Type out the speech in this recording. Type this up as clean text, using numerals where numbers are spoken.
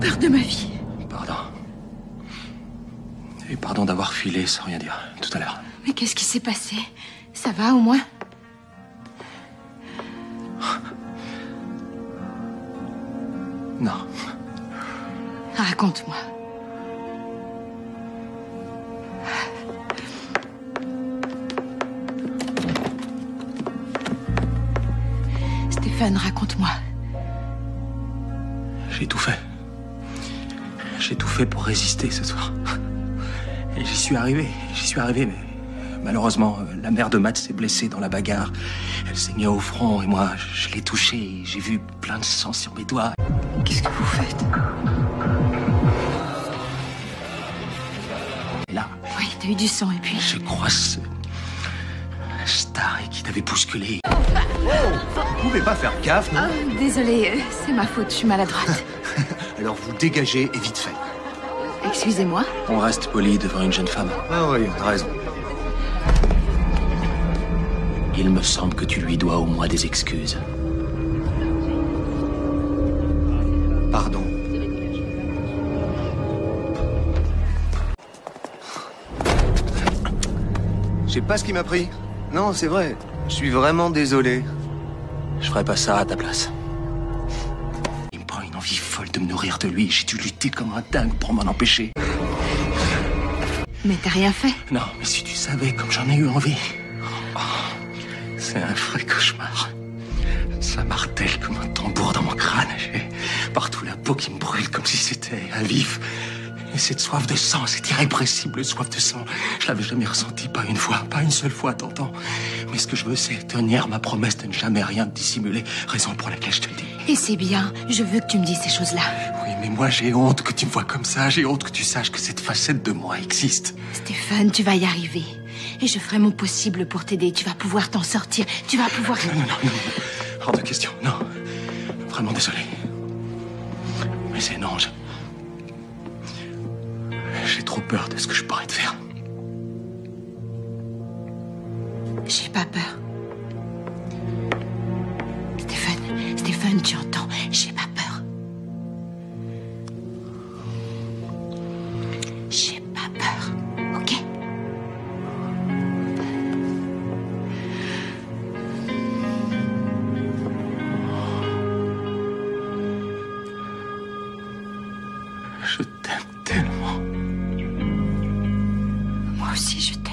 peur de ma vie. Pardon. Et pardon d'avoir filé sans rien dire, tout à l'heure. Mais qu'est-ce qui s'est passé? Ça va, au moins? Non. Raconte-moi. Stéphane, raconte-moi. J'ai tout fait. J'ai tout fait pour résister ce soir. Et j'y suis arrivé, mais malheureusement, la mère de Matt s'est blessée dans la bagarre. Elle saignait au front et moi, je l'ai touchée. J'ai vu plein de sang sur mes doigts. Qu'est-ce que vous faites? Et là... Oui, t'as eu du sang et puis... Je crois ce Starry qui t'avait bousculé. Vous pouvez pas faire gaffe, non? Oh, désolée, c'est ma faute, je suis maladroite. Alors vous dégagez et vite fait. Excusez-moi. On reste poli devant une jeune femme. Ah oui, t'as raison. Il me semble que tu lui dois au moins des excuses. Pardon. Je sais pas ce qui m'a pris. Non, c'est vrai. Je suis vraiment désolé. Je ferais pas ça à ta place. Il me prend une envie folle de me nourrir de lui. J'ai dû lutter comme un dingue pour m'en empêcher. Mais t'as rien fait. Non, mais si tu savais comme j'en ai eu envie. Oh, c'est un vrai cauchemar. Ça martèle comme un tambour dans mon crâne. J'ai partout la peau qui me brûle comme si c'était à vif. Et cette soif de sang, cette irrépressible soif de sang, je l'avais jamais ressentie, pas une fois, pas une seule fois, t'entends. Mais ce que je veux, c'est tenir ma promesse de ne jamais rien dissimuler, raison pour laquelle je te le dis. Et c'est bien, je veux que tu me dises ces choses-là. Oui, mais moi j'ai honte que tu me vois comme ça, j'ai honte que tu saches que cette facette de moi existe. Stéphane, tu vas y arriver. Et je ferai mon possible pour t'aider, tu vas pouvoir t'en sortir, tu vas pouvoir... Non, hors de question, non. Vraiment désolé. Mais c'est non, j'ai trop peur de ce que je pourrais te faire. J'ai pas peur. Stéphane, tu entends? J'ai pas peur. J'ai pas peur, ok? Je t'aime tellement. Moi aussi, je t'aime.